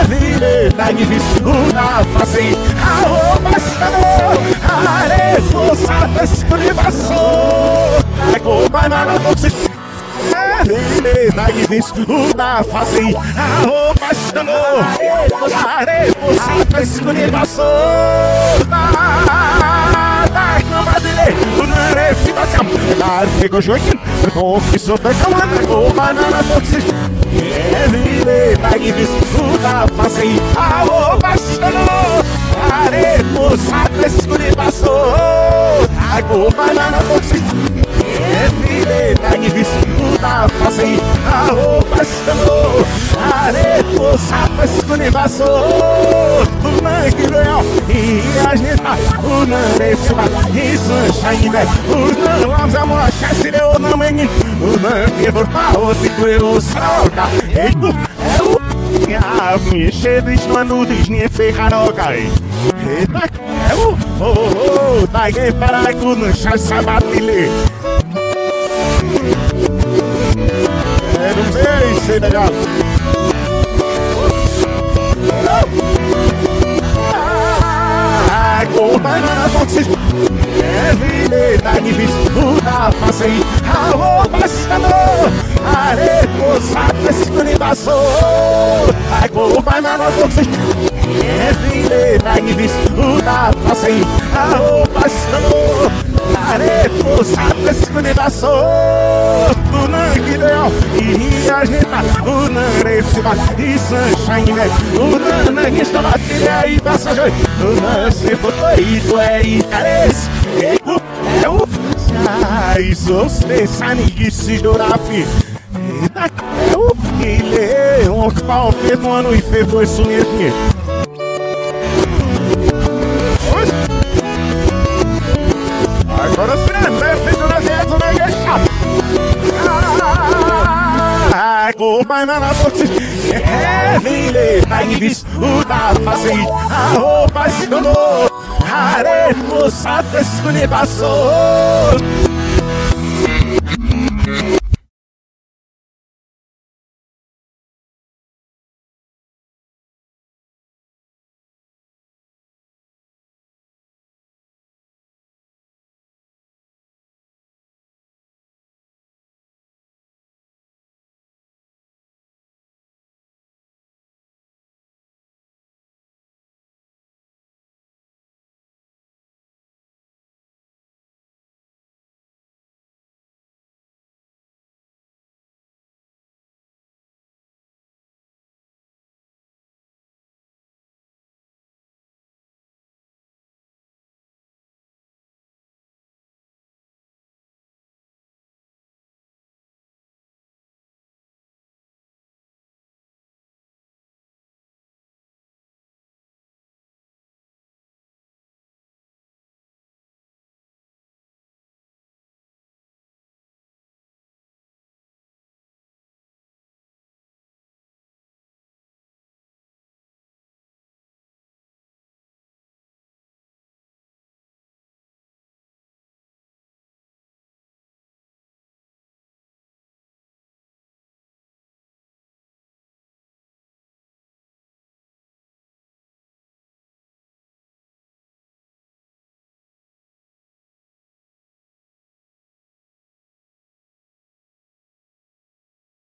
vile dai visto na face a roupa chegou areia sabe escrevação com banana doce vile dai visto na face a roupa chegou areia sabe escrevação Fico joguinho, confissou da camada com banana doce. Vile dai visto na face a roupa chegou areia sabe escrevação com banana doce. Vile dai visto na face a roupa chegou areia sabe escrevação que legal e a gente o nariz e sunshine o não amor chance de o não menino o não que for para o tipo eu salta é o me cheio de mano Disney ferraroca é o tá que para com no chance sabatile não sei se é legal com banana doce vile dai visto na face a roupa chegou areia sabe escrevação com banana doce vile dai visto na face a roupa chegou areia sabe escrevação que legal e a gente o nariz e sunshine o nariz está batendo aí passageiro o nariz foi é interesse é o isso se sani que se jorafi é o que um pau fez um ano e fez foi isso mesmo agora se não é feito na vez o nega é chato com banana doce vile dai visto na face a roupa chegou areia sabe escrevação